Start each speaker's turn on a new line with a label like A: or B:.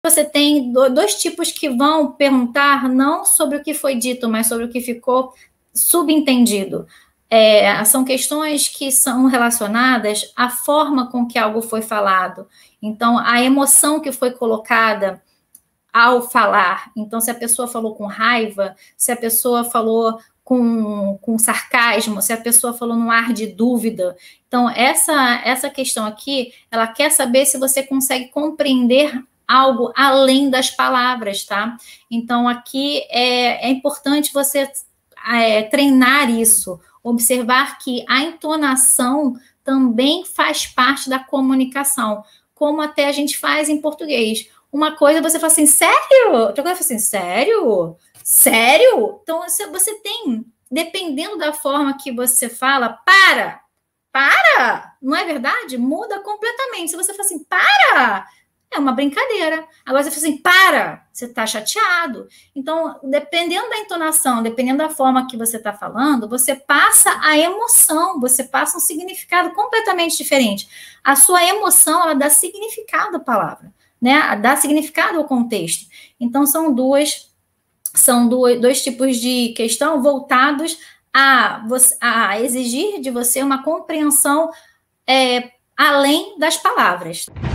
A: Você tem dois tipos que vão perguntar não sobre o que foi dito, mas sobre o que ficou subentendido. São questões que são relacionadas à forma com que algo foi falado. Então, a emoção que foi colocada ao falar. Então, se a pessoa falou com raiva, se a pessoa falou com sarcasmo, se a pessoa falou num ar de dúvida. Então, essa questão aqui, ela quer saber se você consegue compreender algo além das palavras, tá? Então, aqui é importante você treinar isso, observar que a entonação também faz parte da comunicação, como até a gente faz em português. Uma coisa você fala assim, sério? Outra coisa fala assim, sério? Sério? Então, você tem, dependendo da forma que você fala, para, não é verdade? Muda completamente. Se você fala assim, para, é uma brincadeira. Agora você fala assim, para, você está chateado. Então, dependendo da entonação, dependendo da forma que você está falando, você passa a emoção, você passa um significado completamente diferente. A sua emoção, ela dá significado à palavra, né? Dá significado ao contexto. Então, são dois tipos de questão voltados a exigir de você uma compreensão além das palavras.